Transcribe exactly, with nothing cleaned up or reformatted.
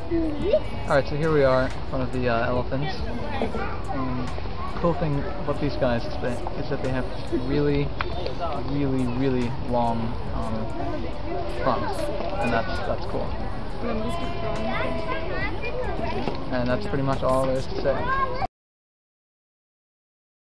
Alright, so here we are in front of the uh, elephants. Um, cool thing about these guys is that, is that they have really, really, really long um, fronts, and that's that's cool. And that's pretty much all there is to say.